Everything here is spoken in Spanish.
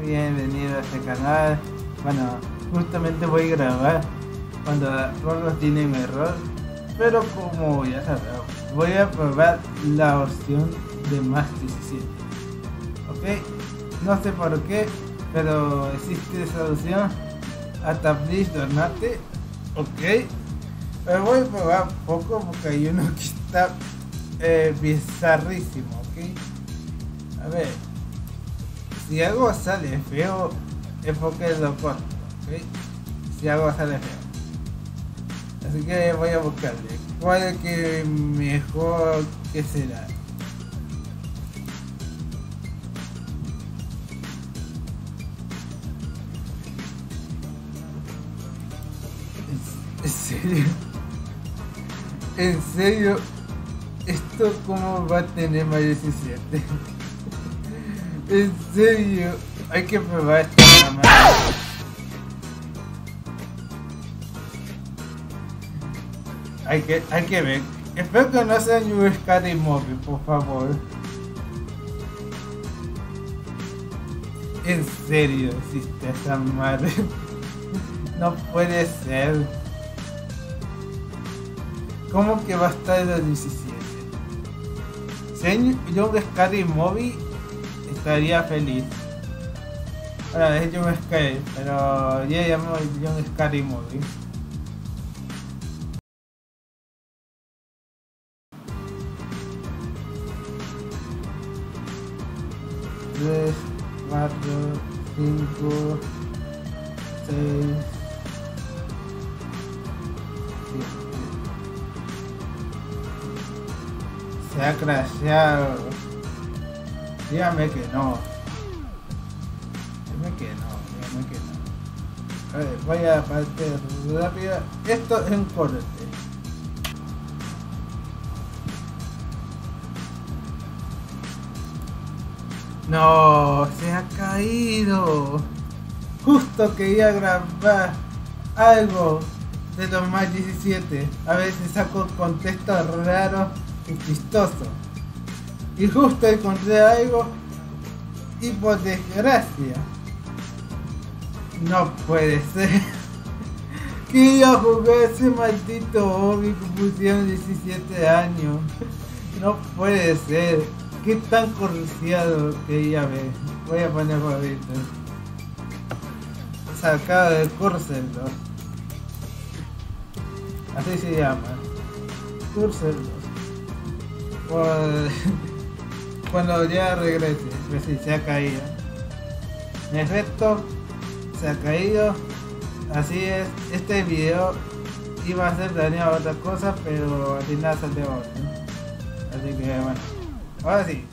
bienvenido a este canal. Bueno, justamente voy a grabar cuando Roblox tiene un error, pero como ya sabrán, voy a probar la opción de más 17. Ok, no sé por qué, pero existe esa opción. Hasta please donate. Ok, pero voy a probar poco porque hay uno que está bizarrísimo. Ok, a ver, si algo sale feo es porque lo corto. Ok, si algo sale feo, así que voy a buscarle cuál es que mejor que será. ¿En serio? ¿En serio? ¿Esto cómo va a tener más 17? ¿En serio? Hay que probar esta mamá. Hay que ver. Espero que no sea un Scary Movie, por favor. ¿En serio existe esa madre? No puede ser. ¿Cómo que va a estar en los 17? Si hay un Scary Movie, estaría feliz. Ahora es un Scary, pero ya llamo un Scary Movie. Tres, 4, 5, 6, 7. Se ha crasheado. Dígame que no. Dígame que no. Dígame que no. A ver, voy a parte rápida. Esto es un corte. No, se ha caído. Justo quería grabar algo de los más 17. A ver si saco contexto raro y chistoso. Y justo encontré algo y por desgracia no puede ser que yo jugué ese maldito hobby que pusieron 17 años. No puede ser. Qué tan corriciado que ya ve. Voy a poner favorito. Sacado de Cursor 2. Así se llama. Cursor 2. Cuando ya regrese. Pues sí, se ha caído. En efecto, se ha caído. Así es. Este video iba a ser planeado otra cosa, pero al final salió otro. Así que bueno. Ahora sí.